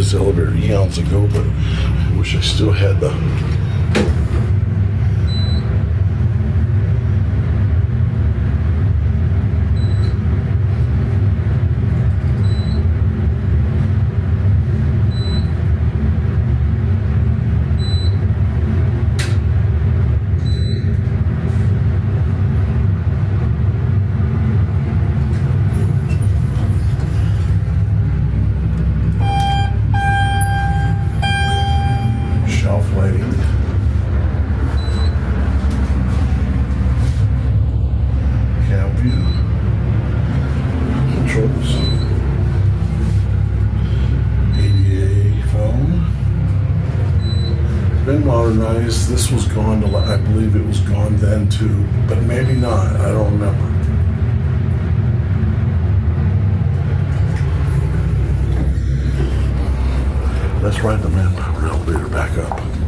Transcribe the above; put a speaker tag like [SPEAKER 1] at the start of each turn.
[SPEAKER 1] this elevator eons ago, but I wish I still had the lighting. Cab view. Controls. ADA phone. Been modernized. This was gone to, I believe it was gone then too, but maybe not. I don't remember. Let's ride the manpower elevator back up.